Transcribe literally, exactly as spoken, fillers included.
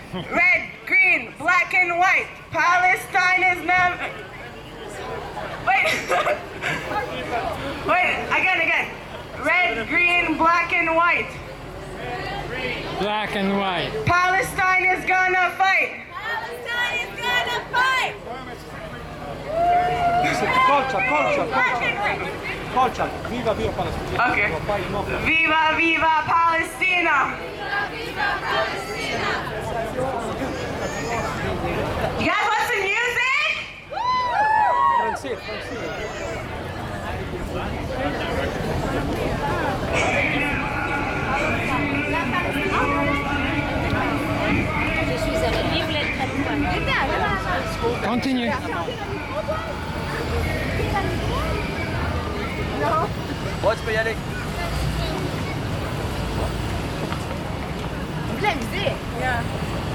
Red, green, black and white. Palestine is never... Wait. Wait, again, again. Red, green, black and white. Black and white. Palestine is gonna fight. Palestine is gonna fight. Colcia, colcia, colcia. Colcia, viva, viva Palestina. Okay. Poi no. Viva, viva Palestina. Viva Palestina. You guys want some music? Francese, francese. Je suis avec Vive les Continue. Bon, tu peux y aller. La musique.